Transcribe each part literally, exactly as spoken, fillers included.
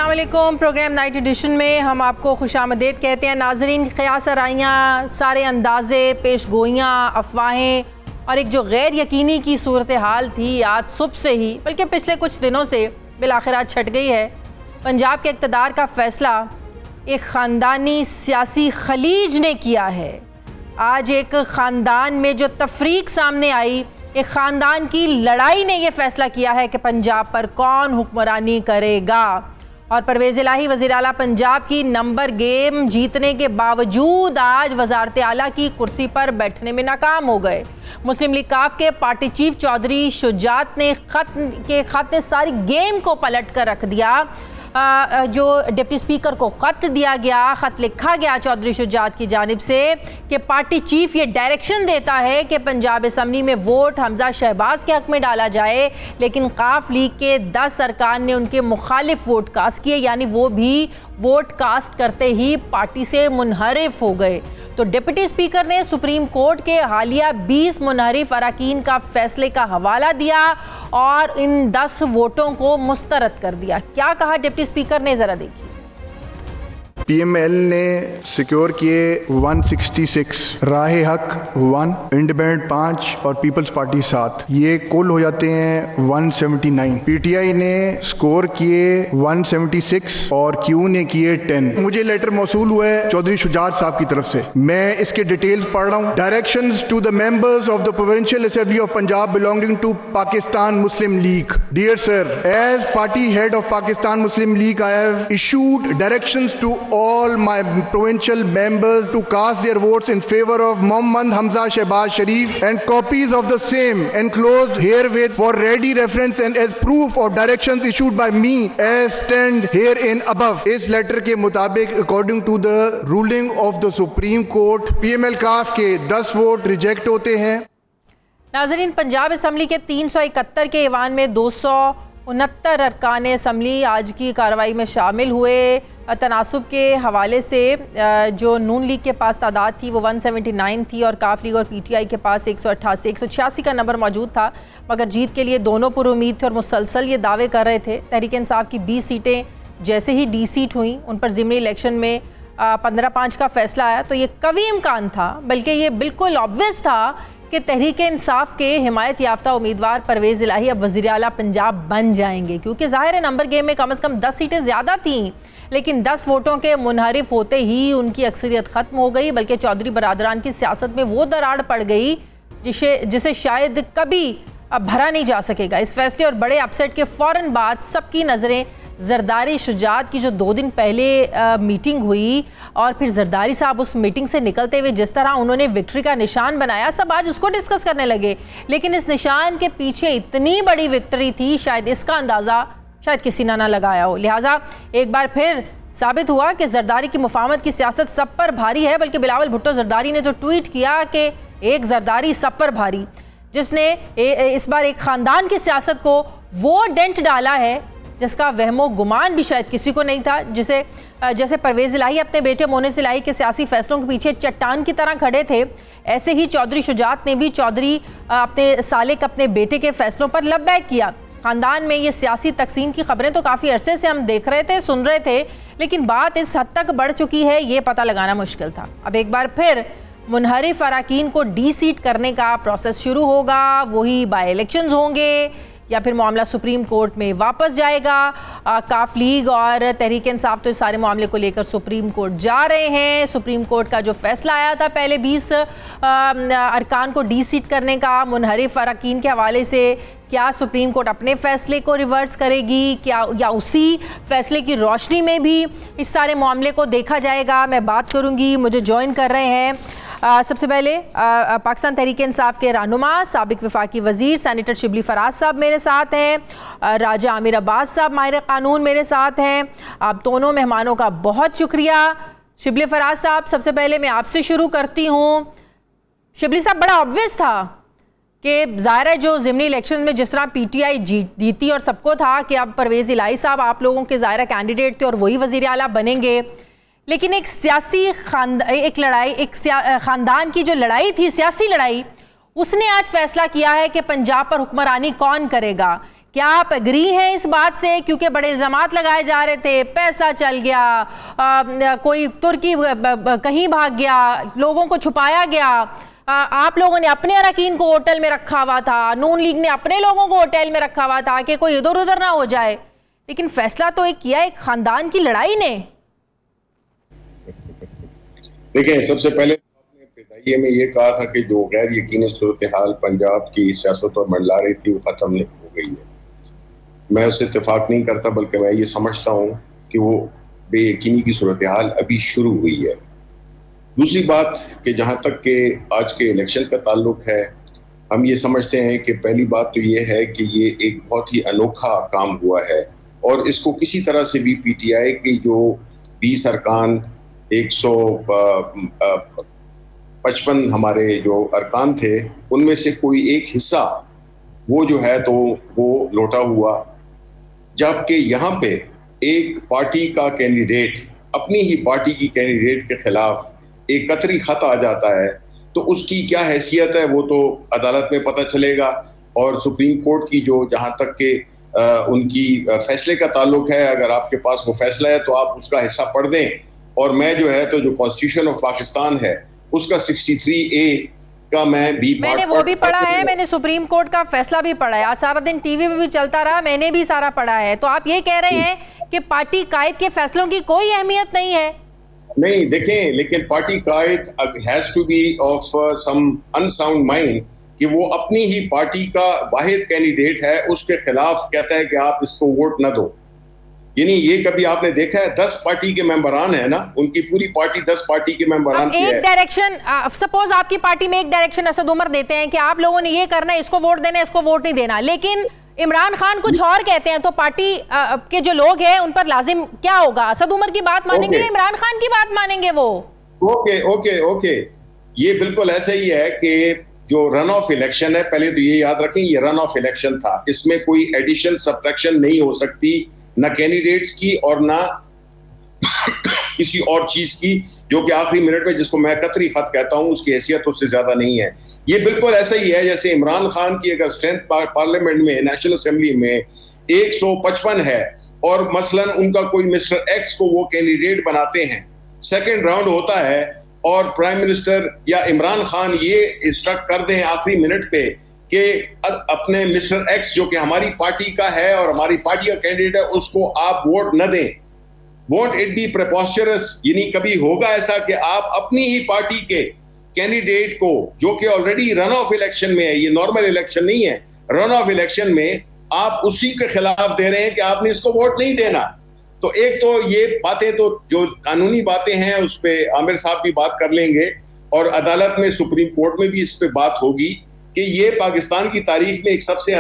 अस्सलामुअलैकुम। Programme night addition में हम आपको खुशामदीद कहते हैं। नाजरीन, क़यास आराइयाँ, सारे अंदाज़े, पेश गोइयाँ, अफवाहें और एक जो गैर यकीनी की सूरत हाल थी आज सुबह से ही, बल्कि पिछले कुछ दिनों से बिलाखिर आज छट गई है। पंजाब के इक़्तिदार का फ़ैसला एक ख़ानदानी सियासी खलीज ने किया है। आज एक ख़ानदान में जो तफरीक सामने आई, एक ख़ानदान की लड़ाई ने यह फ़ैसला किया है कि पंजाब पर कौन हुक्मरानी करेगा। और परवेज़ इलाही वज़ीर आला पंजाब की नंबर गेम जीतने के बावजूद आज वज़ारत आला की कुर्सी पर बैठने में नाकाम हो गए। मुस्लिम लीग काफ के पार्टी चीफ चौधरी शुजात ने खत के खत ने सारी गेम को पलट कर रख दिया। आ, जो डिप्टी स्पीकर को ख़त दिया गया, ख़त लिखा गया चौधरी शुजात की जानिब से कि पार्टी चीफ ये डायरेक्शन देता है कि पंजाब असम्बली में वोट हमजा शहबाज के हक़ में डाला जाए, लेकिन काफ लीग के दस अरकान ने उनके मुखालिफ वोट कास्ट किए, यानी वो भी वोट कास्ट करते ही पार्टी से मुनहरिफ हो गए। तो डिप्टी स्पीकर ने सुप्रीम कोर्ट के हालिया बीस मुनहरिफ अरकान का फैसले का हवाला दिया और इन दस वोटों को मुस्तरद कर दिया। क्या कहा डिप्टी स्पीकर ने, जरा देखिए। पीएमएल ने सिक्योर किए एक सौ छियासठ, राह हक वन, इंडिपेंडेंट पाँच और पीपल्स पार्टी सात, ये कुल हो जाते हैं एक सौ उन्यासी। पीटीआई ने स्कोर किए एक सौ छिहत्तर और क्यू ने किए दस। मुझे लेटर मौसूल हुआ है चौधरी शुजात साहब की तरफ से, मैं इसके डिटेल्स पढ़ रहा हूँ। Directions to the members of the provincial assembly of Punjab belonging to Pakistan Muslim League. Dear sir, as party head of Pakistan Muslim League I have issued directions to all my provincial members to cast their votes in favor of Mohammad Hamza Shehbaz Sharif and copies of the same enclosed herewith for ready reference and as proof of directions issued by me as stand herein above। इस letter के मुताबिक according to the ruling of the Supreme Court P M L काफ के दस vote reject होते हैं। नाज़रीन, Punjab assembly के तीन सौ इकहत्तर के ईवान में दो सौ उनहत्तर अरकान असम्बली आज की कार्रवाई में शामिल हुए। तनासुब के हवाले से जो नून लीग के पास तादाद थी वो एक सौ उन्यासी थी और काफ लीग और पीटीआई के पास एक सौ अट्ठासी एक सौ छियासी का नंबर मौजूद था, मगर जीत के लिए दोनों पुरुमीद थे और मुसलसल ये दावे कर रहे थे। तहरीक इंसाफ की बीस सीटें जैसे ही डी सीट हुई, उन पर ज़िमनी इलेक्शन में पंद्रह पाँच का फैसला आया, तो ये कवी इम्कान था, बल्कि ये बिल्कुल ऑब्वियस था कि तहरीक इंसाफ के हिमायत याफ्ता उम्मीदवार परवेज़ इलाही अब वज़ीर आला पंजाब बन जाएंगे, क्योंकि ज़ाहिर है नंबर गेम में कम अज़ कम दस सीटें ज़्यादा थीं, लेकिन दस वोटों के मुनहरिफ होते ही उनकी अक्सरियत ख़त्म हो गई। बल्कि चौधरी बरादरान की सियासत में वो दरार पड़ गई जिसे जिसे शायद कभी अब भरा नहीं जा सकेगा। इस फैसले और बड़े अपसेट के फ़ौरन बाद सबकी नज़रें जरदारी शुजात की जो दो दिन पहले आ, मीटिंग हुई और फिर जरदारी साहब उस मीटिंग से निकलते हुए जिस तरह उन्होंने विक्ट्री का निशान बनाया, सब आज उसको डिस्कस करने लगे। लेकिन इस निशान के पीछे इतनी बड़ी विक्ट्री थी, शायद इसका अंदाज़ा शायद किसी ने ना लगाया हो। लिहाजा एक बार फिर साबित हुआ कि जरदारी की मुफाहमत की सियासत सब पर भारी है। बल्कि बिलावल भुट्टो जरदारी ने तो ट्वीट किया कि एक जरदारी सब पर भारी, जिसने इस बार एक ख़ानदान की सियासत को वो डेंट डाला है जिसका वहमो गुमान भी शायद किसी को नहीं था। जिसे जैसे परवेज़ इलाही अपने बेटे मोनिस इलाही के सियासी फैसलों के पीछे चट्टान की तरह खड़े थे, ऐसे ही चौधरी शुजात ने भी चौधरी अपने सालिक अपने बेटे के फैसलों पर लब्बैक किया। ख़ानदान में ये सियासी तकसीम की खबरें तो काफ़ी अरसे से हम देख रहे थे, सुन रहे थे, लेकिन बात इस हद तक बढ़ चुकी है ये पता लगाना मुश्किल था। अब एक बार फिर मुनहरिफ अरकान को डी सीट करने का प्रोसेस शुरू होगा। वही बाई इलेक्शंस होंगे या फिर मामला सुप्रीम कोर्ट में वापस जाएगा। आ, काफ लीग और तहरीक इंसाफ तो इस सारे मामले को लेकर सुप्रीम कोर्ट जा रहे हैं। सुप्रीम कोर्ट का जो फैसला आया था पहले बीस अरकान को डी सीट करने का मुनहरिफ अरकान के हवाले से, क्या सुप्रीम कोर्ट अपने फैसले को रिवर्स करेगी, क्या या उसी फैसले की रोशनी में भी इस सारे मामले को देखा जाएगा, मैं बात करूँगी। मुझे ज्वाइन कर रहे हैं आ, सबसे पहले आ, पाकिस्तान तहरीक इंसाफ के रहनुमा साबिक वफाकी वज़ीर सेनेटर शिबली फराज साहब मेरे साथ हैं, राजा आमिर अब्बास साहब माहिर कानून मेरे साथ हैं। आप दोनों मेहमानों का बहुत शुक्रिया। शिबली फराज साहब, सबसे पहले मैं आपसे शुरू करती हूँ। शिबली साहब, बड़ा ऑब्वियस था कि ज़ाहिर है जो ज़िमनी इलेक्शन में जिस तरह पीटीआई जीत जीती और सबको था कि अब परवेज़ इलाही साहब आप लोगों के ज़ाहिर कैंडिडेट थे और वही वज़ीर आला बनेंगे, लेकिन एक सियासी खान एक लड़ाई एक ख़ानदान की जो लड़ाई थी, सियासी लड़ाई, उसने आज फैसला किया है कि पंजाब पर हुक्मरानी कौन करेगा। क्या आप एग्री हैं इस बात से? क्योंकि बड़े इल्जामात लगाए जा रहे थे, पैसा चल गया, आ, कोई तुर्की कहीं भाग गया, लोगों को छुपाया गया, आ, आप लोगों ने अपने अरकान को होटल में रखा हुआ था, नून लीग ने अपने लोगों को होटल में रखा हुआ था कि कोई इधर उधर ना हो जाए, लेकिन फैसला तो एक किया एक खानदान की लड़ाई ने। देखिए, सबसे पहले आपने इब्तिदाइये में ये कहा था कि जो गैर यकीनी सूरत हाल पंजाब की सियासत पर मंडला रही थी वो खत्म हो गई है। मैं उससे इत्तेफाक नहीं करता, बल्कि मैं ये समझता हूँ कि वो बेयकीनी की सूरत हाल अभी शुरू हुई है। दूसरी बात कि जहाँ तक के आज के इलेक्शन का ताल्लुक है, हम ये समझते हैं कि पहली बात तो ये है कि ये एक बहुत ही अनोखा काम हुआ है और इसको किसी तरह से भी पी टी आई की जो बीस अरकान, एक सौ पचपन हमारे जो अरकान थे, उनमें से कोई एक हिस्सा वो जो है तो वो लौटा हुआ, जबकि यहाँ पे एक पार्टी का कैंडिडेट अपनी ही पार्टी की कैंडिडेट के खिलाफ एक कतरी खत आ जाता है, तो उसकी क्या हैसियत है वो तो अदालत में पता चलेगा। और सुप्रीम कोर्ट की जो जहाँ तक के उनकी फैसले का ताल्लुक है, अगर आपके पास वो फैसला है तो आप उसका हिस्सा पढ़ दें। और मैं जो है तो जो कॉन्स्टिट्यूशन ऑफ पाकिस्तान है उसका तिरसठ ए का मैं भी मैंने वो भी पढ़ा है, मैंने सुप्रीम कोर्ट का फैसला भी पढ़ा है, आज सारा दिन टीवी पे भी चलता रहा, मैंने भी सारा पढ़ा है। तो आप ये कह रहे हैं कि पार्टी कायद के फैसलों की कोई अहमियत नहीं है? नहीं, देखें, लेकिन पार्टी कायद has to be of some unsound mind कि वो अपनी ही पार्टी का वाहिद कैंडिडेट है, उसके खिलाफ कहता है कि आप इसको वोट न दो। यानी ये कभी आपने देखा है? दस पार्टी के मेंबरान है ना, उनकी पूरी पार्टी दस पार्टी के मेंबरान एक डायरेक्शन, सपोज आपकी पार्टी में एक डायरेक्शन असद उमर देते हैं कि आप लोगों ने ये करना है, इसको वोट देना है, इसको वोट नहीं देना, लेकिन इमरान खान कुछ और कहते हैं, तो पार्टी आ, के जो लोग हैं उन पर लाजिम क्या होगा? असद उमर की बात मानेंगे या इमरान खान की बात मानेंगे वो? ओके ओके ओके ये बिल्कुल ऐसा ही है कि जो रन ऑफ इलेक्शन है, पहले तो ये याद रखें ये रन ऑफ इलेक्शन था, इसमें कोई एडिशन सब्ट्रैक्शन नहीं हो सकती, ना कैंडिडेट्स की और ना किसी और चीज की, जो कि आखिरी मिनट में जिसको मैं कतरी खत कहता हूं उसकी हैसियत उससे ज्यादा नहीं है। ये बिल्कुल ऐसा ही है जैसे इमरान खान की अगर स्ट्रेंथ पार्लियामेंट में, नेशनल असेंबली में एक सौ पचपन है और मसलन उनका कोई मिस्टर एक्स को वो कैंडिडेट बनाते हैं, सेकेंड राउंड होता है और प्राइम मिनिस्टर या इमरान खान ये इंस्ट्रक्ट कर दें आखिरी मिनट पे कि अपने मिस्टर एक्स जो कि हमारी पार्टी का है और हमारी पार्टी का कैंडिडेट है उसको आप वोट न दें, वोट इट बी प्रेपोस्चरस। यानी कभी होगा ऐसा कि आप अपनी ही पार्टी के कैंडिडेट को, जो कि ऑलरेडी रन ऑफ इलेक्शन में है, ये नॉर्मल इलेक्शन नहीं है, रन ऑफ इलेक्शन में आप उसी के खिलाफ दे रहे हैं कि आपने इसको वोट नहीं देना। तो एक तो ये बातें तो जो कानूनी बातें हैं उस पर आमिर साहब भी बात कर लेंगे और अदालत में, सुप्रीम कोर्ट में भी इस पर बात होगी कि ये पाकिस्तान की तारीख में एक सबसे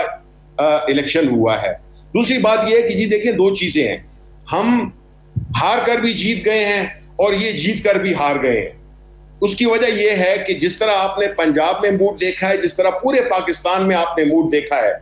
अनोखा इलेक्शन हुआ है। दूसरी बात यह है कि जी देखें, दो चीजें हैं, हम हार कर भी जीत गए हैं और ये जीत कर भी हार गए हैं। उसकी वजह यह है कि जिस तरह आपने पंजाब में मूड देखा है, जिस तरह पूरे पाकिस्तान में आपने मूड देखा है,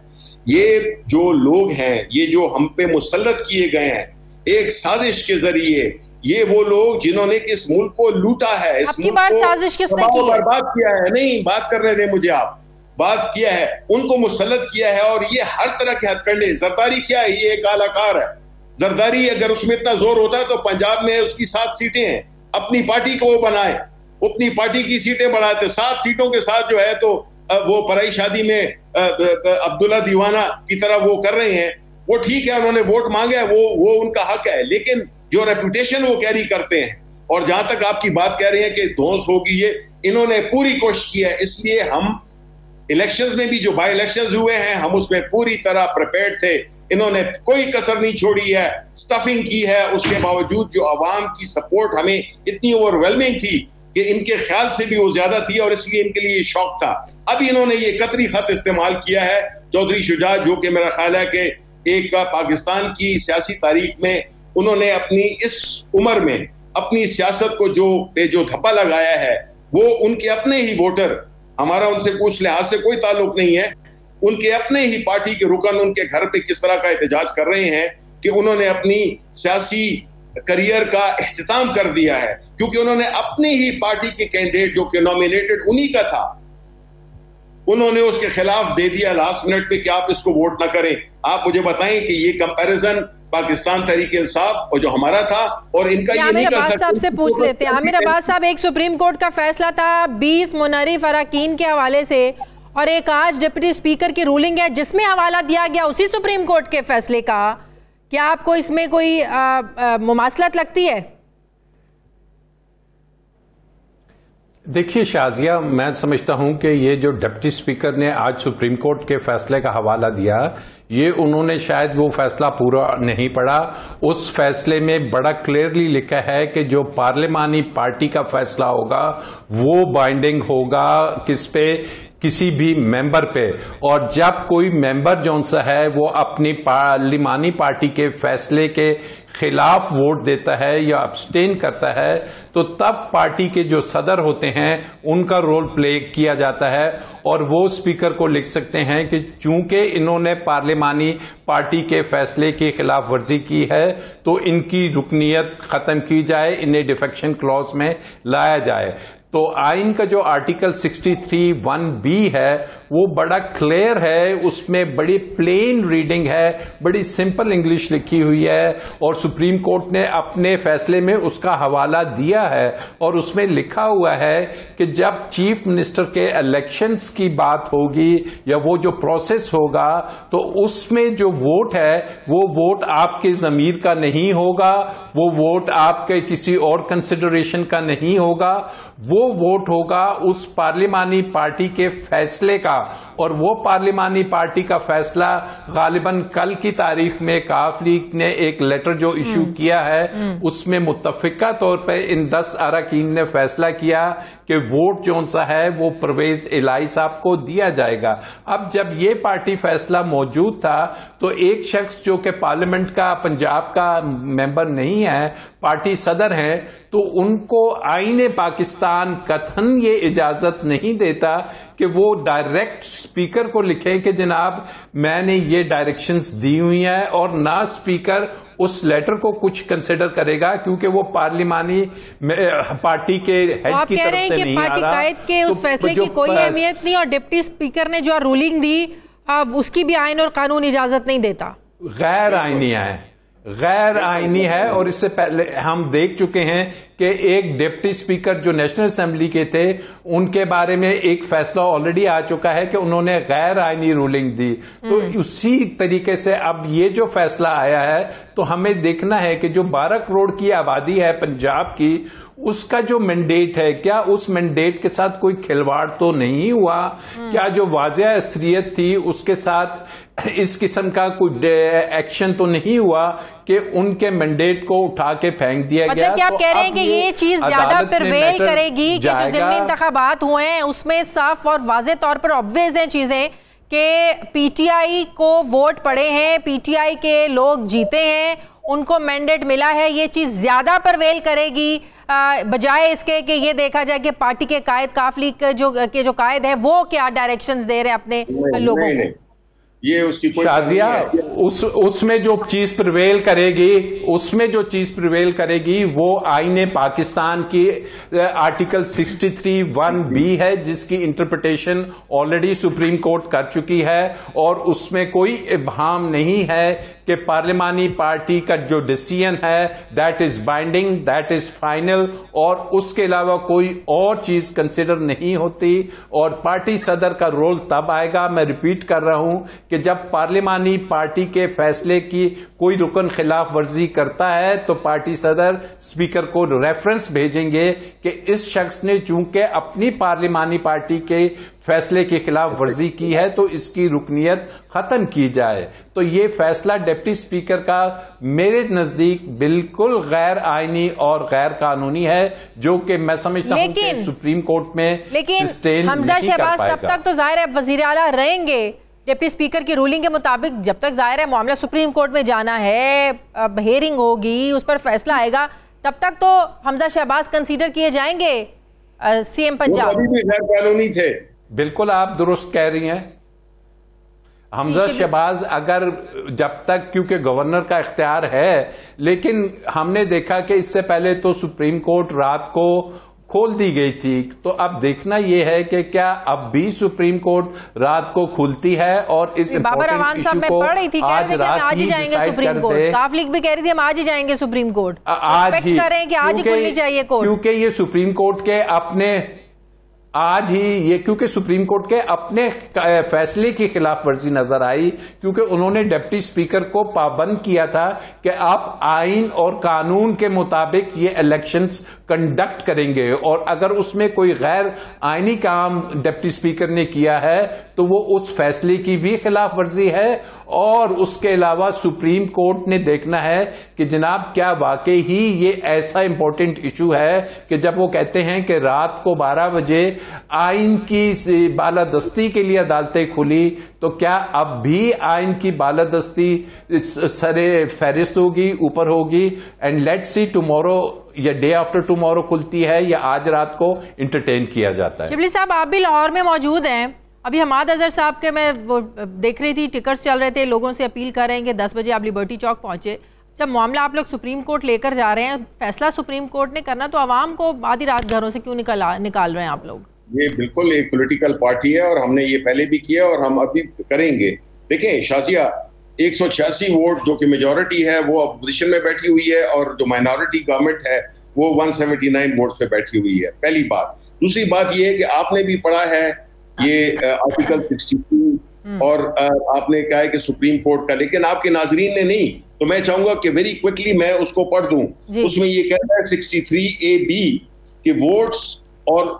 ये जो लोग हैं, ये जो हम पे मुसल्लत किए गए हैं एक साजिश के जरिए, ये वो लोग जिन्होंने इस मुल्क को लूटा है, इस मुल्क को साजिश किसने की है? बर्बाद किया है, नहीं बात करने दें मुझे, आप बात किया है, उनको मुसल्लत किया है और ये हर तरह के हथकंडे। जरदारी क्या है? ये एक कलाकार है। जरदारी अगर उसमें इतना जोर होता है तो पंजाब में उसकी सात सीटें हैं, अपनी पार्टी को वो बनाए, अपनी पार्टी की सीटें बढ़ाते, सात सीटों के साथ जो है तो वो पराई शादी में अब्दुल्ला दीवाना की तरह वो कर रहे हैं। वो ठीक है, उन्होंने वोट मांगे, वो वो उनका हक है, लेकिन जो रेपुटेशन वो कैरी करते हैं, और जहां तक आपकी बात कह रहे हैं कि ध्वंस होगी, ये इन्होंने पूरी कोशिश की है। इसलिए हम इलेक्शंस में भी जो बाई इलेक्शंस हुए हैं हम उसमें पूरी तरह प्रिपेयर्ड थे, इन्होंने कोई कसर नहीं छोड़ी है, स्टफिंग की है। उसके बावजूद जो आवाम की सपोर्ट हमें इतनी ओवरवेलमिंग थी कि इनके ख्याल से भी वो ज्यादा थी और इसलिए इनके लिए ये शौक था। अब इन्होंने ये कतरी खत इस्तेमाल किया है चौधरी शुजात, जो कि मेरा ख्याल है कि एक पाकिस्तान की सियासी तारीख में उन्होंने अपनी इस उम्र में अपनी सियासत को जो जो धब्बा लगाया है, वो उनके अपने ही वोटर, हमारा उनसे कुछ लिहाज से कोई ताल्लुक नहीं है, उनके अपने ही पार्टी के रुकन उनके घर पे किस तरह का एहतजाज कर रहे हैं कि उन्होंने अपनी सियासी करियर का इख्तिताम कर दिया है, क्योंकि उन्होंने अपनी ही पार्टी के कैंडिडेट जो कि नॉमिनेटेड उन्हीं का था, उन्होंने उसके खिलाफ दे दिया लास्ट मिनट पे कि आप इसको वोट ना करें। आप मुझे बताएं कि ये कंपैरिजन पाकिस्तान तहरीक इंसाफ और जो हमारा था और इनका ये नहीं कर सकते। साहब से पूछ लेते हैं। आमिर अब्बास साहब, एक सुप्रीम कोर्ट का फैसला था बीस मुनरिफ अरकान के हवाले से और एक आज डिप्टी स्पीकर की रूलिंग है जिसमें हवाला दिया गया उसी सुप्रीम कोर्ट के फैसले का। क्या आपको इसमें कोई आ, आ, मुमासलत लगती है? देखिए शाजिया, मैं समझता हूं कि ये जो डिप्टी स्पीकर ने आज सुप्रीम कोर्ट के फैसले का हवाला दिया, ये उन्होंने शायद वो फैसला पूरा नहीं पढ़ा। उस फैसले में बड़ा क्लियरली लिखा है कि जो पार्लिमानी पार्टी का फैसला होगा वो बाइंडिंग होगा किस पे, किसी भी मेंबर पे। और जब कोई मेंबर जो सा है वो अपनी पार्लिमानी पार्टी के फैसले के खिलाफ वोट देता है या अब्सटेन करता है, तो तब पार्टी के जो सदर होते हैं उनका रोल प्ले किया जाता है और वो स्पीकर को लिख सकते हैं कि चूंकि इन्होंने पार्लिमानी पार्टी के फैसले की खिलाफ वर्जी की है तो इनकी रुकनीयत खत्म की जाए, इन्हें डिफेक्शन क्लॉज में लाया जाए। तो आइन का जो आर्टिकल तिरसठ वन बी है वो बड़ा क्लियर है, उसमें बड़ी प्लेन रीडिंग है, बड़ी सिंपल इंग्लिश लिखी हुई है और सुप्रीम कोर्ट ने अपने फैसले में उसका हवाला दिया है और उसमें लिखा हुआ है कि जब चीफ मिनिस्टर के इलेक्शंस की बात होगी या वो जो प्रोसेस होगा तो उसमें जो वोट है वो वोट आपके ज़मीर का नहीं होगा, वो वोट आपके किसी और कंसिडरेशन का नहीं होगा, वो वोट होगा उस पार्लिमानी पार्टी के फैसले का। और वो पार्लिमानी पार्टी का फैसला गालिबन कल की तारीख में काफ लीग ने एक लेटर जो इशू किया है उसमें मुत्तफिका तौर पे इन दस अरकान ने फैसला किया कि वोट जो सा है वो परवेज इलाही साहब को दिया जाएगा। अब जब ये पार्टी फैसला मौजूद था तो एक शख्स जो कि पार्लियामेंट का पंजाब का मेंबर नहीं है, पार्टी सदर है, तो उनको आईने पाकिस्तान कथन ये इजाजत नहीं देता कि वो डायरेक्ट स्पीकर को लिखें कि जनाब मैंने ये डायरेक्शंस दी हुई हैं, और ना स्पीकर उस लेटर को कुछ कंसिडर करेगा क्योंकि वो पार्लिमानी पार्टी के हेड की तरफ से नहीं आ रहा। पार्टी कायद के उस फैसले की कोई अहमियत नहीं और डिप्टी स्पीकर ने जो रूलिंग दी उसकी भी आइन और कानून इजाजत नहीं देता। गैर आईनी है, गैर आईनी है। और इससे पहले हम देख चुके हैं कि एक डिप्टी स्पीकर जो नेशनल असेंबली के थे उनके बारे में एक फैसला ऑलरेडी आ चुका है कि उन्होंने गैर आईनी रूलिंग दी। तो उसी तरीके से अब ये जो फैसला आया है तो हमें देखना है कि जो बारह करोड़ की आबादी है पंजाब की, उसका जो मैंडेट है क्या उस मैंडेट के साथ कोई खिलवाड़ तो नहीं हुआ? क्या जो वाज़ेह असरियत थी उसके साथ इस किस्म का कोई एक्शन तो नहीं हुआ कि उनके मैंडेट को उठा के फेंक दिया मतलब गया? क्या तो कह रहे हैं कि ये चीज ज्यादा प्रिवेल करेगी कि जो ज़िमनी इंतखाबात हुए हैं उसमें साफ और वाज़ेह तौर पर ऑब्वियस हैं चीजें कि पीटीआई को वोट पड़े हैं, पीटीआई के लोग जीते हैं, उनको मैंडेट मिला है, ये चीज ज्यादा प्रिवेल करेगी बजाय इसके कि ये देखा जाए कि पार्टी के कायद काफ लीग के जो के जो कायद है वो क्या डायरेक्शंस दे रहे हैं अपने लोगों नहीं, नहीं, को। ये उसकी कोई शाजिया, उस उसमें जो चीज प्रिवेल करेगी उसमें जो चीज प्रिवेल करेगी वो आईने पाकिस्तान की आर्टिकल तिरसठ वन बी है जिसकी इंटरप्रिटेशन ऑलरेडी सुप्रीम कोर्ट कर चुकी है और उसमें कोई इब्हाम नहीं है कि पार्लिमानी पार्टी का जो डिसीजन है that is binding, that is final, और उसके अलावा कोई और चीज कंसिडर नहीं होती। और पार्टी सदर का रोल तब आएगा, मैं रिपीट कर रहा हूं, कि जब पार्लिमानी पार्टी के फैसले की कोई रुकन खिलाफ वर्जी करता है तो पार्टी सदर स्पीकर को रेफरेंस भेजेंगे कि इस शख्स ने चूंकि अपनी पार्लिमानी पार्टी के फैसले के खिलाफ वर्जी की है तो इसकी रुकनीयत खत्म की जाए। तो ये फैसला डिप्टी स्पीकर का मेरे नजदीक बिल्कुल गैर आईनी और गैर कानूनी है, जो कि मैं समझता हूं कि सुप्रीम कोर्ट में लेकिन हमजा शहबाज तब तक तो जाहिर है वजीर आला रहेंगे डिप्टी स्पीकर की रूलिंग के मुताबिक, जब तक जाहिर है मामला सुप्रीम कोर्ट में जाना है, हेयरिंग होगी, उस पर फैसला आएगा, तब तक तो हमजा शहबाज कंसीडर किए जाएंगे सीएम पंजाब। अभी भी गैर कानूनी थे। बिल्कुल आप दुरुस्त कह रही हैं। हमजा शहबाज अगर जब तक, क्योंकि गवर्नर का इख्तियार है, लेकिन हमने देखा कि इससे पहले तो सुप्रीम कोर्ट रात को खोल दी गई थी। तो अब देखना यह है कि क्या अब भी सुप्रीम कोर्ट रात को खुलती है और इस बाबर अवान साहब मैं पढ़ रही थी, कह रहे थे कि हम आज ही जाएंगे सुप्रीम कोर्ट। काफ लीग भी कह रही थी हम आज ही जाएंगे सुप्रीम कोर्ट, आज ही करें कि आज ही खुलनी चाहिए कोर्ट, क्योंकि ये सुप्रीम कोर्ट के अपने आज ही ये क्योंकि सुप्रीम कोर्ट के अपने फैसले की खिलाफ वर्जी नजर आई, क्योंकि उन्होंने डिप्टी स्पीकर को पाबंद किया था कि आप आइन और कानून के मुताबिक ये इलेक्शंस कंडक्ट करेंगे, और अगर उसमें कोई गैर आइनी काम डिप्टी स्पीकर ने किया है तो वो उस फैसले की भी खिलाफ वर्जी है। और उसके अलावा सुप्रीम कोर्ट ने देखना है कि जनाब क्या वाकई ही ये ऐसा इंपॉर्टेंट इशू है कि जब वो कहते हैं कि रात को बारह बजे आइन की बालादस्ती के लिए अदालतें खुली, तो क्या अब भी आइन की बालादस्ती सरे फहरिस्त होगी, ऊपर होगी? एंड लेट्स सी टुमारो या डे आफ्टर टुमारो खुलती है या आज रात को इंटरटेन किया जाता है। शिबली साहब आप भी लाहौर में मौजूद हैं, अभी हमाद अजहर साहब के मैं वो देख रही थी टिकट्स चल रहे थे, लोगों से अपील कर रहे हैं कि दस बजे आप लिबर्टी चौक पहुंचे। जब मामला आप लोग सुप्रीम कोर्ट लेकर जा रहे हैं, फैसला सुप्रीम कोर्ट ने करना, तो आवाम को आधी रात घरों से क्यों निकल निकाल रहे हैं आप लोग? ये बिल्कुल एक पॉलिटिकल पार्टी है और हमने ये पहले भी किया और हम अभी करेंगे। देखें शाजिया, एक सौ छियासी वोट जो कि मेजॉरिटी है वो अपोजिशन में बैठी हुई है, और जो माइनॉरिटी गवर्नमेंट है वो एक सौ उन्यासी वोट्स पे बैठी हुई है, पहली बात। दूसरी बात ये है कि आपने भी पढ़ा है ये आर्टिकल बासठ और आपने कहा है कि सुप्रीम कोर्ट का, लेकिन आपके नाजरीन ने नहीं, तो मैं चाहूंगा कि वेरी क्विकली मैं उसको पढ़ दूं। उसमें ये कहता है तिरसठ ए बी कि वोट्स और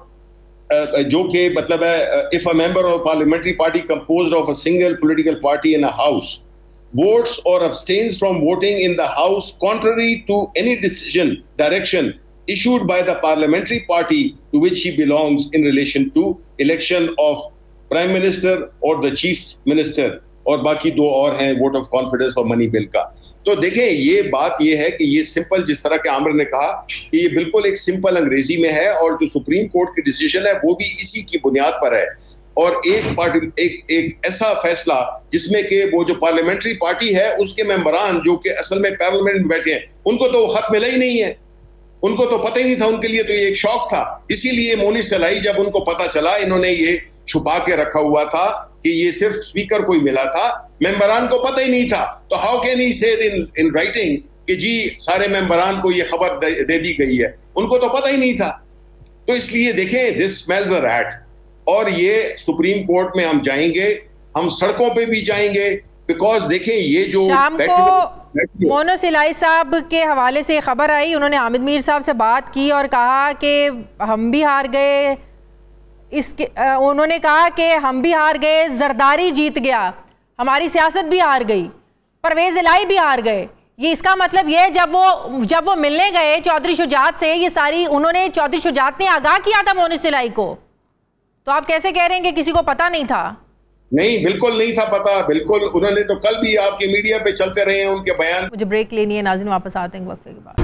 जो कि मतलब है if a member of parliamentary party composed of a single political party in a house votes or abstains from voting in the house contrary to any decision direction issued by the parliamentary party to which he belongs in relation to election of prime minister or the chief minister, और बाकी दो और हैं vote of confidence और money bill का। तो देखें ये बात ये है कि ये सिंपल, जिस तरह के आमिर ने कहा कि ये बिल्कुल एक सिंपल अंग्रेजी में है, और जो सुप्रीम कोर्ट की डिसीजन है वो भी इसी की बुनियाद पर है। और एक पार्टी एक एक ऐसा फैसला जिसमें कि वो जो पार्लियामेंट्री पार्टी है उसके मेंबरान जो कि असल में पार्लियामेंट में बैठे हैं, उनको तो खत मिला ही नहीं है, उनको तो पता ही नहीं था, उनके लिए तो ये एक शौक था। इसीलिए मोनी सलाई जब उनको पता चला, इन्होंने ये छुपा के रखा हुआ था कि ये सिर्फ स्पीकर को ही मिला था, मेंबरान को पता ही नहीं था। तो हाउ कैन ही से इन इन राइटिंग कि जी सारे मेंबरान को ये खबर दे, दे दी गई है? उनको तो पता ही नहीं था। तो इसलिए देखें, दिस स्मेल्स अ रैट, और ये सुप्रीम कोर्ट में हम जाएंगे, हम सड़कों पे भी जाएंगे, बिकॉज देखें ये जो शाम को मोनो सिलाई साहब के हवाले से खबर आई, उन्होंने हामिद मीर साहब से बात की और कहा कि हम भी हार गए, इसके उन्होंने कहा कि हम भी हार गए, जरदारी जीत गया, हमारी सियासत भी हार गई, परवेज इलाही भी हार गए। ये इसका मतलब ये जब वो जब वो मिलने गए चौधरी शुजात से, ये सारी उन्होंने चौधरी शुजात ने आगाह किया था मोनो सिलाई को, तो आप कैसे कह रहे हैं कि किसी को पता नहीं था? नहीं, बिल्कुल नहीं था पता, बिल्कुल। उन्होंने तो कल भी आपके मीडिया पे चलते रहे हैं उनके बयान। मुझे ब्रेक लेनी है, नाज़रीन वापस आते हैं वक्फे के बाद।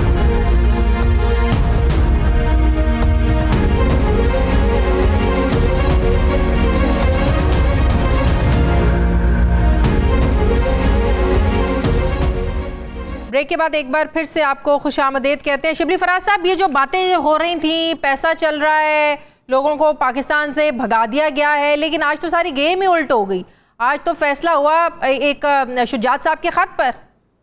ब्रेक के बाद एक बार फिर से आपको खुशामदीद कहते हैं। शिबली फराज साहब, ये जो बातें हो रही थी, पैसा चल रहा है, लोगों को पाकिस्तान से भगा दिया गया है, लेकिन आज तो सारी गेम ही उल्ट हो गई। आज तो फैसला हुआ एक शुजात साहब के खत पर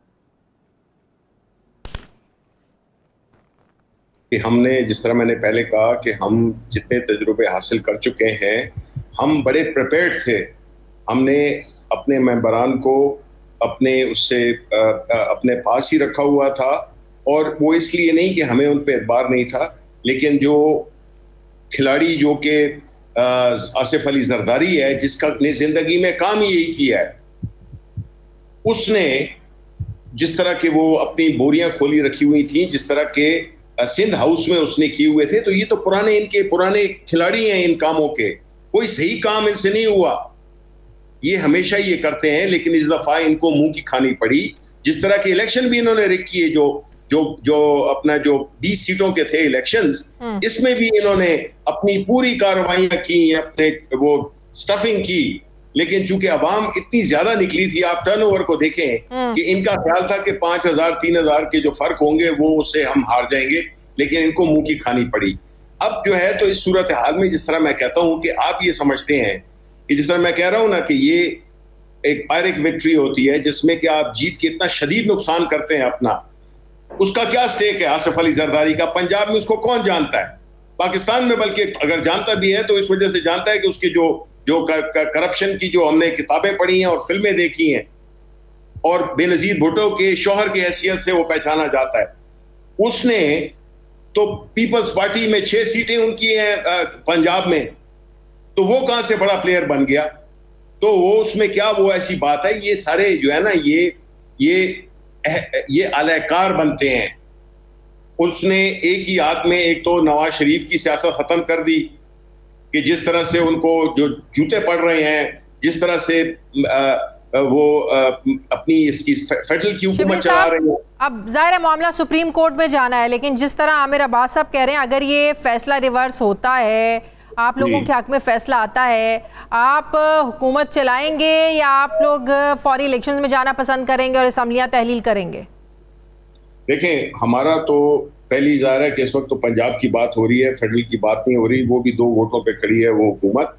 कि हमने, जिस तरह मैंने पहले कहा कि हम जितने तजुर्बे हासिल कर चुके हैं, हम बड़े प्रिपेयर्ड थे। हमने अपने मेंबरान को अपने उससे आ, आ, अपने पास ही रखा हुआ था, और वो इसलिए नहीं कि हमें उन पर एतबार नहीं था, लेकिन जो खिलाड़ी जो कि आसिफ अली जरदारी है, जिसका अपनी जिंदगी में काम ही यही किया है, उसने जिस तरह के वो अपनी बोरियां खोली रखी हुई थी, जिस तरह के सिंध हाउस में उसने किए हुए थे, तो ये तो पुराने इनके पुराने खिलाड़ी हैं इन कामों के, कोई सही काम इनसे नहीं हुआ। ये हमेशा ये करते हैं, लेकिन इस दफा इनको मुंह की खानी पड़ी। जिस तरह के इलेक्शन भी इन्होंने रिक किए, जो जो जो अपना जो बीस सीटों के थे इलेक्शंस, इसमें भी इन्होंने अपनी पूरी कार्रवाइयां की, अपने वो स्टफिंग की, लेकिन चूंकि अवाम इतनी ज्यादा निकली थी, आप टर्नओवर को देखें कि इनका ख्याल था कि पांच हजार तीन हजार के जो फर्क होंगे वो उससे हम हार जाएंगे, लेकिन इनको मुंह की खानी पड़ी। अब जो है तो इस सूरत हाल में जिस तरह मैं कहता हूं कि आप ये समझते हैं कि जिस तरह मैं कह रहा हूं ना कि ये एक पायरिक विक्ट्री होती है जिसमें कि आप जीत के इतना शदीद नुकसान करते हैं अपना, उसका क्या स्टेक है आसिफ अली जरदारी का? पंजाब में उसको कौन जानता है? पाकिस्तान में बल्कि अगर जानता भी है तो इस वजह से जानता है कि उसके जो जो करप्शन की जो हमने किताबें पढ़ी हैं और फिल्में देखी हैं और बेनजीर भुट्टो के शौहर की हैसियत से वो पहचाना जाता है। उसने तो पीपल्स पार्टी में छह सीटें उनकी हैं पंजाब में, तो वो कहां से बड़ा प्लेयर बन गया? तो वो उसमें क्या वो ऐसी बात है? ये सारे जो है ना ये ये ये अलहकार बनते हैं। उसने एक ही हाथ में एक तो नवाज शरीफ की सियासत खत्म कर दी कि जिस तरह से उनको जो जूते पड़ रहे हैं, जिस तरह से आ, वो आ, अपनी इसकी फेडरल की हुकूमत चला रहे हैं। अब जाहिर है मामला सुप्रीम कोर्ट में जाना है, लेकिन जिस तरह आमिर अब्बास साहब कह रहे हैं अगर ये फैसला रिवर्स होता है, आप लोगों के हक में फैसला आता है, आप हुकूमत चलाएंगे या आप लोग फौरी इलेक्शन में जाना पसंद करेंगे और असम्बलियां तहलील करेंगे? देखें, हमारा तो पहली ज़ाहिर है कि इस वक्त तो पंजाब की बात हो रही है, फेडरल की बात नहीं हो रही, वो भी दो वोटों पे खड़ी है वो हुकूमत।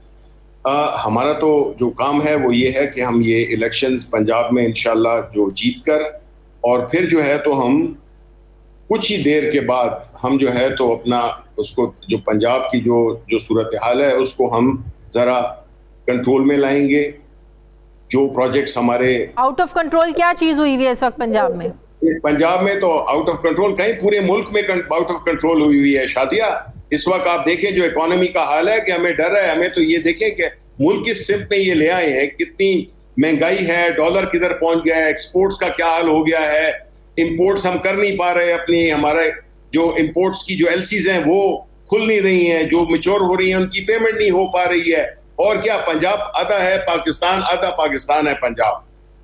हमारा तो जो काम है वो ये है कि हम ये इलेक्शंस पंजाब में इंशाल्लाह जो जीत कर और फिर जो है तो हम कुछ ही देर के बाद हम जो है तो अपना उसको जो पंजाब की जो जो सूरत हाल है उसको हम ज़रा कंट्रोल में लाएंगे। जो प्रोजेक्ट्स हमारे आउट ऑफ कंट्रोल क्या चीज़ हुई हुई है इस वक्त पंजाब में? पंजाब में तो आउट ऑफ कंट्रोल कहीं पूरे मुल्क में आउट ऑफ कंट्रोल हुई हुई है शाजिया। इस वक्त आप देखें जो इकोनॉमी का हाल है कि हमें डर है, हमें तो ये देखें कि मुल्क किस सिफ्ट में ये ले आए हैं, कितनी महंगाई है, डॉलर किधर पहुंच गया है, एक्सपोर्ट्स का क्या हाल हो गया है, इंपोर्ट्स हम कर नहीं पा रहे अपनी, हमारे जो इंपोर्ट्स की जो एलसीज हैं वो खुल नहीं रही हैं, जो मैच्योर हो रही हैं उनकी पेमेंट नहीं हो पा रही है। और क्या पंजाब आधा है पाकिस्तान, आधा पाकिस्तान है पंजाब।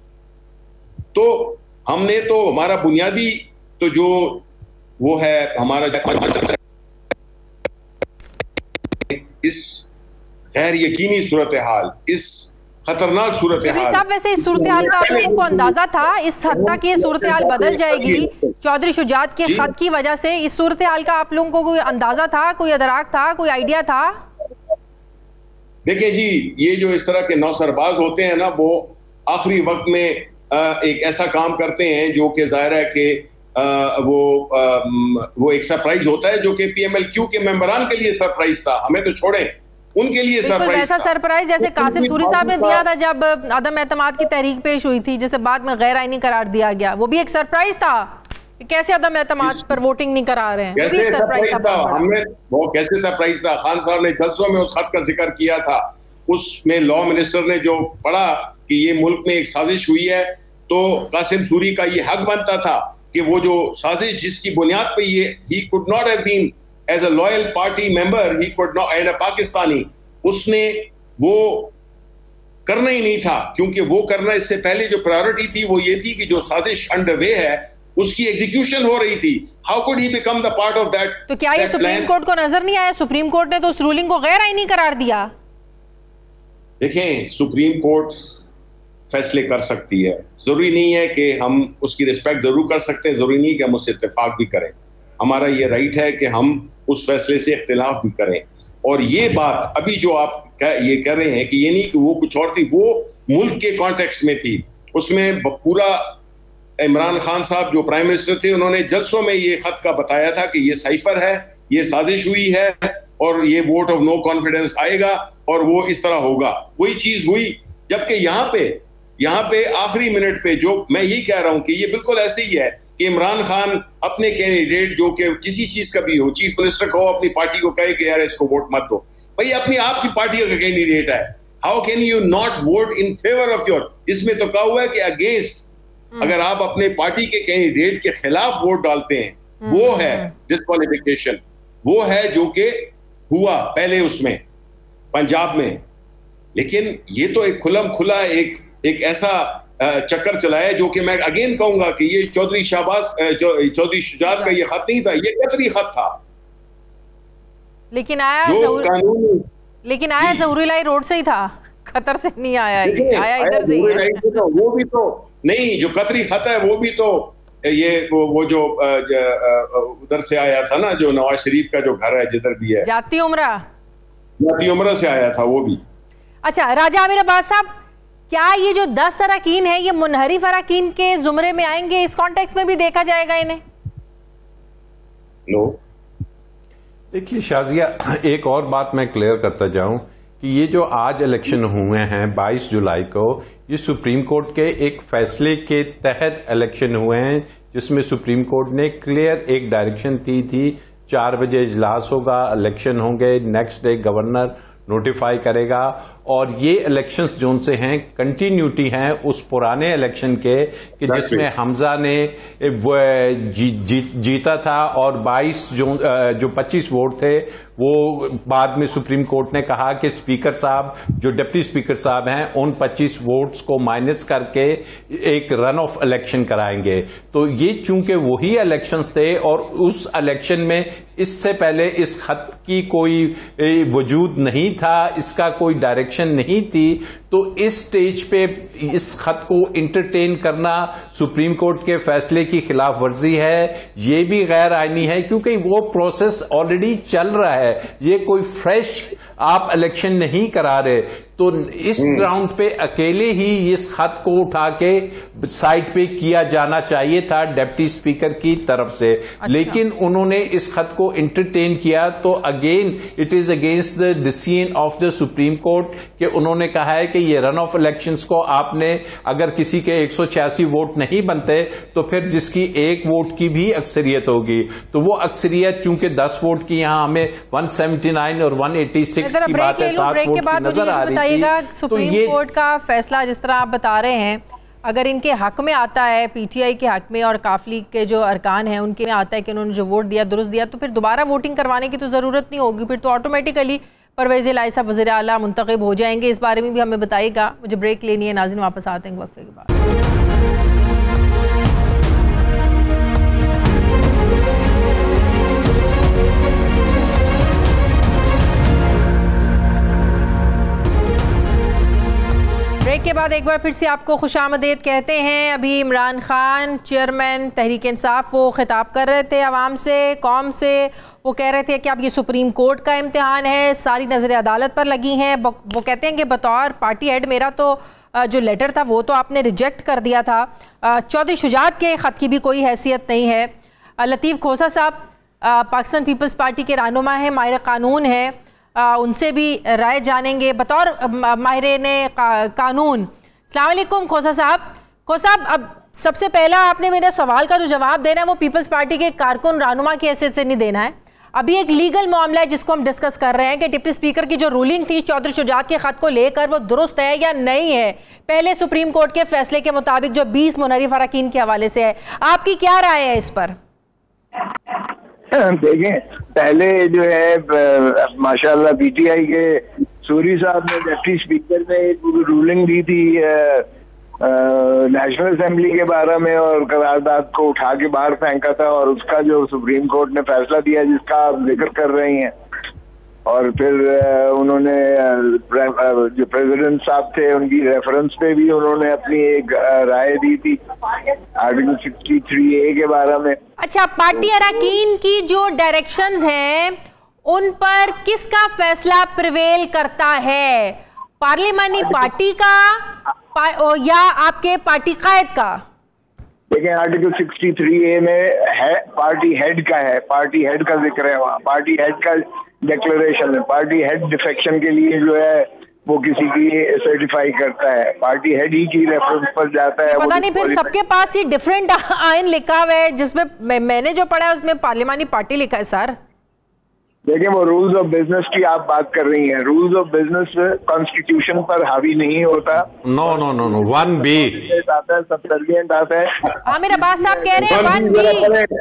तो हमने तो हमारा बुनियादी तो जो वो है हमारा इस गैर यकीनी सूरत हाल, इस खतरनाक सूरत हाल। साहब वैसे इस सूरत हाल का आप लोगों को अंदाजा था इस हद तक ये सूरत हाल बदल जाएगी चौधरी शुजात के खत की वजह से? इस सूरत हाल का आप लोगों को कोई अंदाजा था, कोई अदराक था, कोई आइडिया था? देखिए जी, ये जो इस तरह के नौसरबाज होते हैं ना वो आखिरी वक्त में एक ऐसा काम करते हैं जो कि जाहिर है कि वो वो एक सरप्राइज होता है जो कि पीएमएलक्यू के मेंबरान के लिए सरप्राइज था, हमें तो छोड़ें, उनके लिए सरप्राइज ऐसा सरप्राइज जैसे कासिम सूरी साहब ने दिया था जब अदम एतमाद की तहरीक पेश हुई थी, जिसे बाद में गैर आईनी करार दिया गया, वो भी एक सरप्राइज था कि कैसे अदम एतमाद पर वोटिंग नहीं करा रहे हैं। कैसे सरप्राइज था, हमने वो कैसे सरप्राइज था। खान साहब ने जलसों में उस खत का जिक्र किया था, उसमें लॉ मिनिस्टर ने जो पढ़ा कि ये मुल्क में एक साजिश हुई है, तो कासिम सूरी का ये हक बनता था कि वो जो साजिश जिसकी बुनियाद पे ये he could not have been as a loyal party member, he could not and a Pakistani, उसने वो करना ही नहीं था, क्योंकि वो करना इससे पहले जो प्रायोरिटी थी वो ये थी कि जो साजिश अंडरवे है उसकी एग्जीक्यूशन हो रही थी। How could he become the part of that? तो क्या ये सुप्रीम कोर्ट को नजर नहीं आया? सुप्रीम कोर्ट ने तो उस रूलिंग को गैर आईनी करार दिया। देखें, सुप्रीम कोर्ट फैसले कर सकती है, जरूरी नहीं है कि हम उसकी रिस्पेक्ट जरूर कर सकते हैं, जरूरी नहीं कि हम उससे इत्तेफाक भी करें, हमारा ये राइट है कि हम उस फैसले से इख्तिलाफ भी करें। और ये बात अभी जो आप ये कह रहे हैं कि ये नहीं कि वो कुछ और थी, वो मुल्क के कॉन्टेक्स्ट में थी, उसमें पूरा इमरान खान साहब जो प्राइम मिनिस्टर थे उन्होंने जलसों में ये खत का बताया था कि ये साइफर है, ये साजिश हुई है और ये वोट ऑफ नो कॉन्फिडेंस आएगा और वो इस तरह होगा। वही चीज हुई, जबकि यहाँ पे यहाँ पे आखिरी मिनट पे जो मैं यही कह रहा हूं कि ये बिल्कुल ऐसे ही है कि इमरान खान अपने कैंडिडेट जो कि किसी चीज का भी हो, चीफ मिनिस्टर को अपनी पार्टी को कहे कि यार इसको वोट मत दो, भाई अपनी आपकी पार्टी का कैंडिडेट है, how can you not vote in favour of your? इसमें तो कहा हुआ है कि अगेंस्ट, अगर आप अपने पार्टी के कैंडिडेट के खिलाफ वोट डालते हैं वो है डिस्क्वालिफिकेशन, वो है जो कि हुआ पहले उसमें पंजाब में। लेकिन ये तो एक खुलम खुला एक एक ऐसा चक्कर चलाया जो कि मैं अगेन कहूंगा कि ये चौधरी शाहबाज चौधरी शुजात का ये खत नहीं था, ये कतरी खत था। लेकिन आया लेकिन आया ज़हूरुल्लाह रोड से ही था, खतर से नहीं आया, आया इधर से ही है। वो भी तो नहीं, जो कतरी खत है वो भी तो ये वो, वो जो उधर से आया था ना, जो नवाज शरीफ का जो घर है जिधर भी है, जाती उम्रा जाती उम्रा से आया था वो भी। अच्छा राजा आमिर अब्बास साहब, क्या ये जो दस अरकान है ये मुनहरिफ अरकान के जुमरे में आएंगे? इस कॉन्टेक्स्ट में भी देखा जाएगा इन्हें? नो देखिए शाजिया, एक और बात मैं क्लियर करता जाऊं कि ये जो आज इलेक्शन हुए हैं बाईस जुलाई को, ये सुप्रीम कोर्ट के एक फैसले के तहत इलेक्शन हुए हैं, जिसमें सुप्रीम कोर्ट ने क्लियर एक डायरेक्शन दी थी, चार बजे इजलास होगा, इलेक्शन होंगे, नेक्स्ट डे गवर्नर नोटिफाई करेगा। और ये इलेक्शंस जोन से हैं, कंटिन्यूटी हैं उस पुराने इलेक्शन के कि जिसमें हमजा ने जी, जी, जीता था और बाईस जो जो पच्चीस वोट थे वो बाद में सुप्रीम कोर्ट ने कहा कि स्पीकर साहब, जो डिप्टी स्पीकर साहब हैं, उन पच्चीस वोट्स को माइनस करके एक रन ऑफ इलेक्शन कराएंगे। तो ये चूंकि वही इलेक्शंस थे और उस इलेक्शन में इससे पहले इस खत की कोई वजूद नहीं था, इसका कोई डायरेक्शन नहीं थी, तो इस स्टेज पे इस खत को इंटरटेन करना सुप्रीम कोर्ट के फैसले की खिलाफ वर्जी है, ये भी गैर आईनी है, क्योंकि वो प्रोसेस ऑलरेडी चल रहा है। ये कोई फ्रेश आप इलेक्शन नहीं करा रहे। तो इस ग्राउंड पे अकेले ही इस खत को उठा के साइड पे किया जाना चाहिए था डिप्टी स्पीकर की तरफ से। अच्छा। लेकिन उन्होंने इस खत को इंटरटेन किया, तो again it is against the decision of the supreme court कि उन्होंने कहा है कि ये रन ऑफ इलेक्शंस को आपने, अगर किसी के एक सौ छियासी वोट नहीं बनते तो फिर जिसकी एक वोट की भी अक्सरियत होगी, तो वो अक्सरियत चूंकि दस वोट की यहाँ हमें एक सौ उन्यासी और एक सौ छियासी की बात है, सात वोट की नजर आ रही थी। सुप्रीम तो कोर्ट का फैसला जिस तरह आप बता रहे हैं, अगर इनके हक में आता है, पीटीआई के हक में और काफ लीग के जो अरकान हैं उनके में आता है कि उन्होंने जो वोट दिया दुरुस्त दिया, तो फिर दोबारा वोटिंग करवाने की तो ज़रूरत नहीं होगी, फिर तो ऑटोमेटिकली परवेज़ इलाही साहब वज़ीर आला मुंतखब हो जाएंगे। इस बारे में भी हमें बताइएगा। मुझे ब्रेक लेनी है, नाज़रीन वापस आते हैं वक्फे के बाद। ब्रेक के बाद एक बार फिर से आपको खुशामदीद कहते हैं। अभी इमरान खान चेयरमैन तहरीक इंसाफ वो खिताब कर रहे थे आवाम से, कौम से। वो कह रहे थे कि अब ये सुप्रीम कोर्ट का इम्तिहान है, सारी नज़रें अदालत पर लगी हैं। वो कहते हैं कि बतौर पार्टी हेड मेरा तो जो लेटर था वो तो आपने रिजेक्ट कर दिया था, चौधरी शुजात के ख़त की भी कोई हैसियत नहीं है। लतीफ़ खोसा साहब पाकिस्तान पीपल्स पार्टी के रहनुमा हैं, माहिर कानून हैं, आ, उनसे भी राय जानेंगे बतौर माहिर ने का, कानून। अस्सलाम वालेकुम खोसा साहब। खोसा साहब, अब सबसे पहला आपने मेरे सवाल का जो जवाब देना है वो पीपल्स पार्टी के कारकुन रहनुमा की हैसियत से नहीं देना है। अभी एक लीगल मामला है जिसको हम डिस्कस कर रहे हैं कि डिप्टी स्पीकर की जो रूलिंग थी चौधरी शुजात के खत को लेकर वो दुरुस्त है या नहीं है, पहले सुप्रीम कोर्ट के फैसले के मुताबिक जो बीस मुनहरिफ अरकान के हवाले से है। आपकी क्या राय है इस पर? देखें, पहले जो है माशाल्लाह पीटीआई के सूरी साहब ने डिप्टी स्पीकर ने एक रूलिंग दी थी नेशनल असेंबली के बारे में और करारदाद को उठा के बाहर फेंका था, और उसका जो सुप्रीम कोर्ट ने फैसला दिया जिसका आप जिक्र कर रही हैं, और फिर उन्होंने जो प्रेसिडेंट साहब थे उनकी रेफरेंस पे भी उन्होंने अपनी एक राय दी थी आर्टिकल तिरसठ ए के बारे में। अच्छा, पार्टी अरकान की जो डायरेक्शंस हैं उन पर किसका फैसला प्रिवेल करता है, पार्लियामानी पार्टी का पा, या आपके पार्टी कायद का? देखिए, आर्टिकल तिरसठ ए में है पार्टी हेड का है, पार्टी हेड का जिक्र है, वहाँ पार्टी हेड का डिक्लेरेशन है। पार्टी हेड डिफेक्शन के लिए जो है वो किसी की सर्टिफाई करता है, पार्टी हेड ही की रेफरेंस पर जाता है। पता नहीं फिर सबके पास ये डिफरेंट आइन लिखा हुआ है, जिसमें मैं, मैंने जो पढ़ा है उसमें पार्लियामानी पार्टी लिखा है सर। देखिए, वो रूल्स ऑफ बिजनेस की आप बात कर रही हैं, रूल्स ऑफ बिजनेस कॉन्स्टिट्यूशन पर हावी नहीं होता। No no no no one B आता है, सब्सिडेंट आता है। आमिर अब्बास साहब कह रहे हैं वन बी।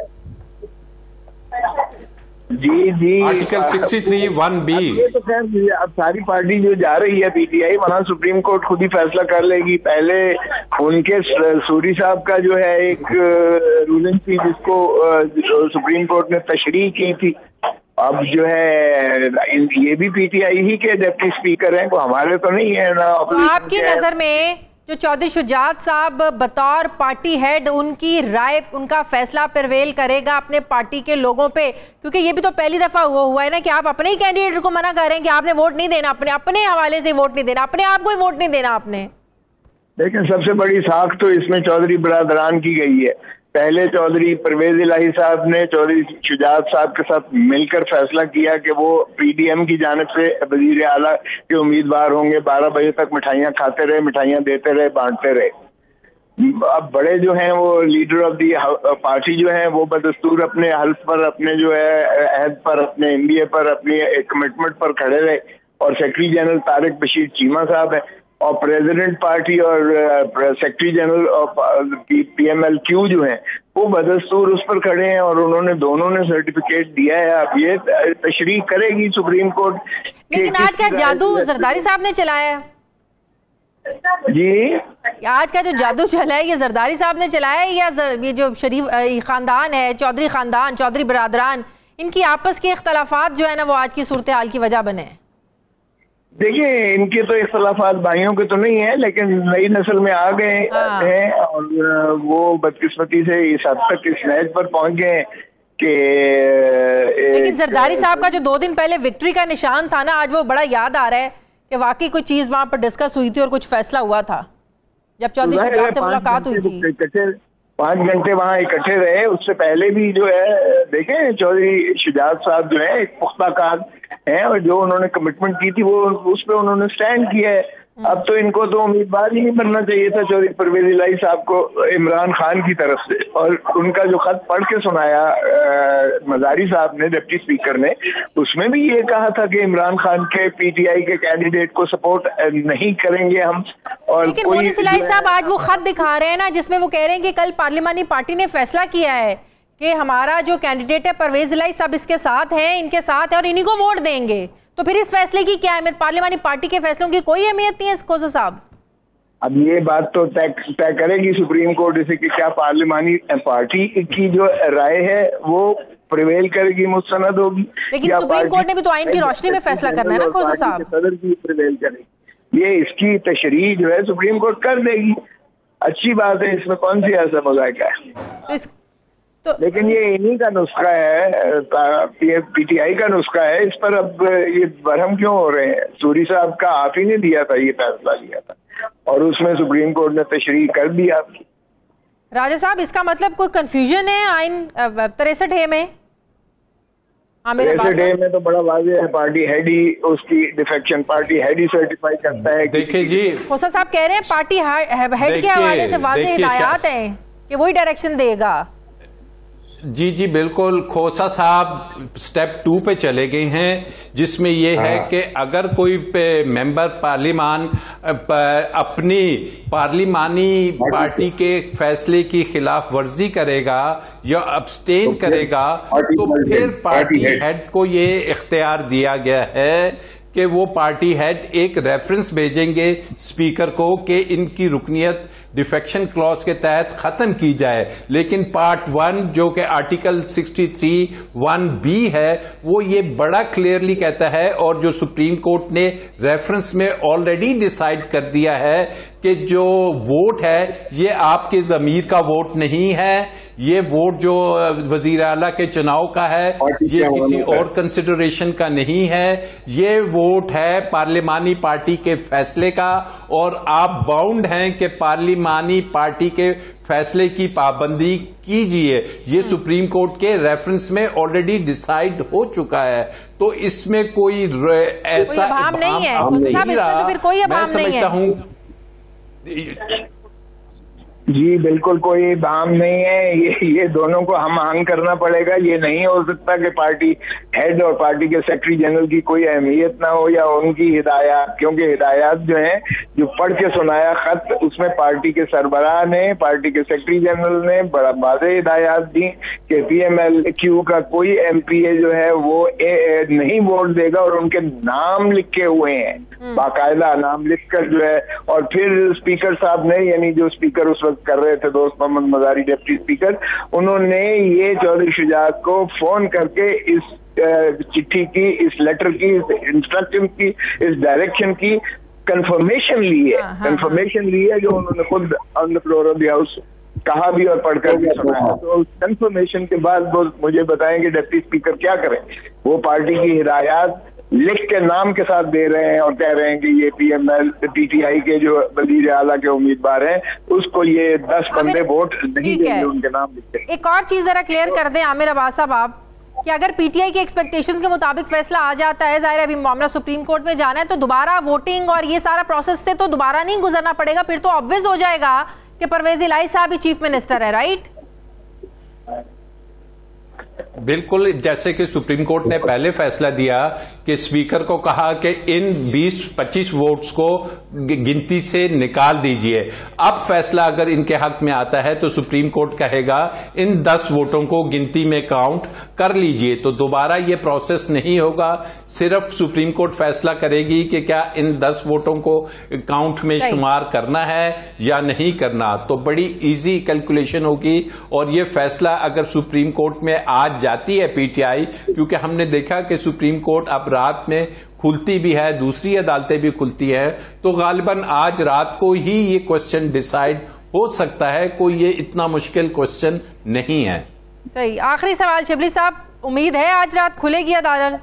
जी जी आर्टिकल तिरसठ वन बी। तो खैर अब सारी पार्टी जो जा रही है पीटीआई, वहाँ सुप्रीम कोर्ट खुद ही फैसला कर लेगी। पहले उनके सूरी साहब का जो है एक रूलिंग थी जिसको सुप्रीम कोर्ट ने तशरीह की थी। अब जो है ये भी पीटीआई ही के डिप्टी स्पीकर हैं, को हमारे तो नहीं है ना। तो आपकी नजर में जो चौधरी शुजात साहब बतौर पार्टी हेड, उनकी राय, उनका फैसला प्रिवेल करेगा अपने पार्टी के लोगों पे? क्योंकि ये भी तो पहली दफा हुआ हुआ है ना कि आप अपने ही कैंडिडेट को मना कर रहे हैं कि आपने वोट नहीं देना, अपने अपने हवाले से वोट नहीं देना, अपने आप को ही वोट नहीं देना आपने। लेकिन सबसे बड़ी साख तो इसमें चौधरी बरादरान की गई है। पहले चौधरी परवेज इलाही साहब ने चौधरी शुजात साहब के साथ मिलकर फैसला किया कि वो पीडीएम की जानिब से वजीर आला के उम्मीदवार होंगे। बारह बजे तक मिठाइयाँ खाते रहे, मिठाइयाँ देते रहे, बांटते रहे। अब बड़े जो हैं वो लीडर ऑफ दी पार्टी जो हैं वो बदस्तूर अपने हल्फ पर, अपने जो है अहद पर, अपने एमबीए पर, अपनी कमिटमेंट पर खड़े रहे। और सेक्रेटरी जनरल तारिक बशीर चीमा साहब है और प्रेसिडेंट पार्टी और सेक्रेटरी जनरल ऑफ पीएमएलक्यू जो हैं वो बदस्तूर उस पर खड़े हैं और उन्होंने दोनों ने सर्टिफिकेट दिया है। अब ये तशरीह करेगी सुप्रीम कोर्ट। लेकिन आज का जादू जरदारी साहब ने चलाया है जी, आज का जो जादू चला है ये जरदारी साहब ने चलाया है या ये जो शरीफ खानदान है, चौधरी खानदान, चौधरी बरादरान, इनकी आपस के इख्तलाफात जो है ना वो आज की सूरत हाल की वजह बने? देखिए, इनके तो इख्तलाफात भाइयों के तो नहीं है, लेकिन नई नस्ल में आ गए हैं और वो बदकिस्मती से इस हद तक इस मैच पर पहुंच गए कि लेकिन जरदारी साहब का जो दो दिन पहले विक्ट्री का निशान था ना, आज वो बड़ा याद आ रहा है कि वाकई कोई चीज वहां पर डिस्कस हुई थी और कुछ फैसला हुआ था जब चौधरी शुजात से मुलाकात हुई थी। पाँच घंटे वहाँ इकट्ठे रहे। उससे पहले भी जो है देखें, चौधरी शुजात साहब जो है एक पुख्ता कार हैं और जो उन्होंने कमिटमेंट की थी वो उस पर उन्होंने स्टैंड किया है। अब तो इनको तो उम्मीदवार ही नहीं बनना चाहिए था चौधरी परवेज इलाही साहब को इमरान खान की तरफ से। और उनका जो खत पढ़ के सुनाया मजारी साहब ने, डिप्टी स्पीकर ने, उसमें भी ये कहा था कि इमरान खान के पीटीआई के कैंडिडेट को सपोर्ट नहीं करेंगे हम। और लेकिन मोनिस इलाही साहब आज वो खत दिखा रहे हैं ना जिसमें वो कह रहे हैं कि कल पार्लिमानी पार्टी ने फैसला किया है कि हमारा जो कैंडिडेट है परवेज इलाही साहब इसके साथ हैं, इनके साथ है और इन्हीं को वोट देंगे। तो फिर इस फैसले की क्या अहमियत? पार्लिमानी पार्टी के फैसलों की कोई अहमियत नहीं है खोसा साहब? अब ये बात तो तय तय करेगी सुप्रीम कोर्ट इसे कि क्या पार्लिमानी पार्टी की जो राय है वो प्रिवेल करेगी, मुस्तनद होगी। लेकिन सुप्रीम कोर्ट ने भी तो आइन की रोशनी में फैसला करना है ना खोसा साहब। सदर की प्रिवेल करेगी, ये इसकी तशरीह जो है सुप्रीम कोर्ट कर देगी। अच्छी बात है, इसमें कौन सी ऐसा मजाक है? तो इस तो लेकिन ये इन्हीं का नुस्खा है, पीटीआई का नुस्खा है। इस पर अब ये बरहम क्यों हो रहे हैं? सूरी साहब का आप ही ने दिया था, ये फैसला लिया था और उसमें सुप्रीम कोर्ट ने तशरीह कर दिया। राजा साहब, इसका मतलब कोई कंफ्यूजन है आइन तिरसठ ए में? तिरसठ ए में तो बड़ा वाज़ेह है, पार्टी हेड ही उसकी डिफेक्शन पार्टी हेड ही सर्टिफाई करता है। देखिए जी, खोसा साहब कह रहे हैं पार्टी हेड के हवाले से वाज़ेह हिदायत है कि वही डायरेक्शन देगा। जी जी बिल्कुल, खोसा साहब स्टेप टू पे चले गए हैं जिसमें यह है कि अगर कोई मेंबर पार्लिमान अपनी पार्लिमानी पार्टी के फैसले की खिलाफ वर्जी करेगा या अब्सटेन तो करेगा तो फिर पार्टी हेड को ये इख्तियार दिया गया है कि वो पार्टी हेड एक रेफरेंस भेजेंगे स्पीकर को कि इनकी रुकनियत डिफेक्शन क्लॉज के तहत खत्म की जाए। लेकिन पार्ट वन जो कि article sixty three one B है वो ये बड़ा क्लियरली कहता है और जो सुप्रीम कोर्ट ने रेफरेंस में ऑलरेडी डिसाइड कर दिया है कि जो वोट है ये आपके ज़मीर का वोट नहीं है, ये वोट जो वजीर आला के चुनाव का है ये किसी और कंसिडरेशन का नहीं है, ये वोट है पार्लिमानी पार्टी के फैसले का और आप बाउंड हैं कि पार्लिमानी पार्टी के फैसले की पाबंदी कीजिए। ये सुप्रीम कोर्ट के रेफरेंस में ऑलरेडी डिसाइड हो चुका है, तो इसमें कोई ऐसा अभाम नहीं है। इसमें तो फिर कोई अभाम नहीं है। मैं समझता हूं जी बिल्कुल कोई भाम नहीं है। ये ये दोनों को हम आहंग करना पड़ेगा। ये नहीं हो सकता कि पार्टी हेड और पार्टी के सेक्रेटरी जनरल की कोई अहमियत ना हो या उनकी हिदायत, क्योंकि हिदायत जो है जो पढ़ के सुनाया खत उसमें पार्टी के सरबराह ने, पार्टी के सेक्रेटरी जनरल ने बड़ा वाज़ेह हिदायत दी कि पीएमएलक्यू का कोई एमपीए जो है वो ए, ए, नहीं वोट देगा और उनके नाम लिखे हुए हैं, बाकायदा नाम लिखकर जो है। और फिर स्पीकर साहब ने, यानी जो स्पीकर उस वक्त कर रहे थे दोस्त मोहम्मद मजारी डिप्टी स्पीकर, उन्होंने ये चौधरी शुजात को फोन करके इस चिट्ठी की, इस लेटर की, इस इंस्ट्रक्शन की, इस डायरेक्शन की कंफर्मेशन ली है, कंफर्मेशन ली है जो उन्होंने खुद on the floor of the house कहा भी और पढ़कर भी सुना है। तो कंफर्मेशन के बाद वो मुझे बताएंगे डिप्टी स्पीकर क्या करें। वो पार्टी की हिदायत लिख के नाम के साथ दे रहे हैं और कह रहे हैं कि ये पीएमएल पीटीआई के जो वजीर आला के उम्मीदवार हैं उसको ये दस बंदे वोट नहीं देंगे उनके नाम लिख के। एक और चीज जरा क्लियर कर दें आमिर अब्बास साहब आप कि अगर पीटीआई के एक्सपेक्टेशंस के मुताबिक फैसला आ जाता है, जाहिर है अभी मामला सुप्रीम कोर्ट में जाना है, तो दोबारा वोटिंग और ये सारा प्रोसेस से तो दोबारा नहीं गुजरना पड़ेगा, फिर तो ऑब्वियस हो जाएगा कि परवेज इलाही साहब ही चीफ मिनिस्टर है, राइट? बिल्कुल, जैसे कि सुप्रीम कोर्ट ने पहले फैसला दिया कि स्पीकर को कहा कि इन बीस पच्चीस वोट्स को गिनती से निकाल दीजिए। अब फैसला अगर इनके हक में आता है तो सुप्रीम कोर्ट कहेगा इन दस वोटों को गिनती में काउंट कर लीजिए, तो दोबारा ये प्रोसेस नहीं होगा। सिर्फ सुप्रीम कोर्ट फैसला करेगी कि क्या इन दस वोटों को काउंट में शुमार करना है या नहीं करना। तो बड़ी इजी कैलकुलेशन होगी और ये फैसला अगर सुप्रीम कोर्ट में आज जाती है पीटीआई, क्योंकि हमने देखा कि सुप्रीम कोर्ट अब रात में खुलती भी है, दूसरी अदालतें भी खुलती है, तो गालिबन आज रात को ही ये क्वेश्चन डिसाइड हो सकता है। कोई ये इतना मुश्किल क्वेश्चन नहीं है। सही। आखिरी सवाल शिबली साहब, उम्मीद है आज रात खुलेगी अदालत?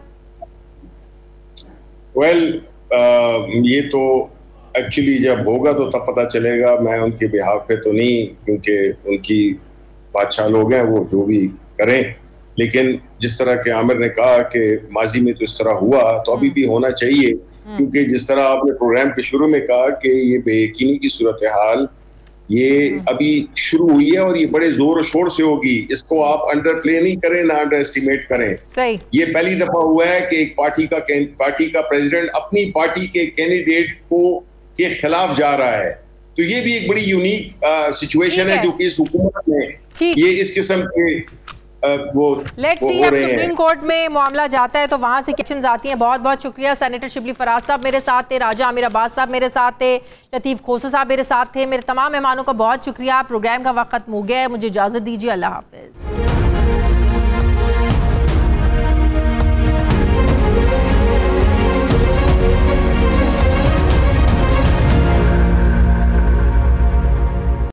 वेल well, uh, ये तो एक्चुअली जब होगा तो तब पता चलेगा। मैं उनके बिहाफ पे तो नहीं, क्योंकि उनकी बादशाह लोग हैं, वो जो भी करें। लेकिन जिस तरह के आमिर ने कहा कि माजी में तो इस तरह हुआ, तो अभी भी होना चाहिए, क्योंकि जिस तरह आपने प्रोग्राम के शुरू में कहा कि ये बेयकीनी की सूरत हाल ये अभी शुरू हुई है और ये बड़े जोर शोर से होगी। इसको आप अंडर प्ले नहीं करें, ना अंडर एस्टिमेट करें। सही। ये पहली दफा हुआ है कि एक पार्टी का पार्टी का प्रेसिडेंट अपनी पार्टी के कैंडिडेट को के खिलाफ जा रहा है, तो ये भी एक बड़ी यूनिक सिचुएशन है, है जो कि इस हुकूमत में ये इस किस्म के वो लेट्स सी अब सुप्रीम कोर्ट में मामला जाता है तो वहां से क्वेश्चंस आती हैं। बहुत बहुत शुक्रिया। सेनेटर शिबली फराज साहब मेरे साथ थे, राजा आमिर अब्बास साहब मेरे साथ थे, लतीफ खोसा साहब मेरे साथ थे। मेरे तमाम मेहमानों का बहुत शुक्रिया। प्रोग्राम का वक्त खत्म हो गया है, मुझे इजाजत दीजिए। अल्लाह हाफिज।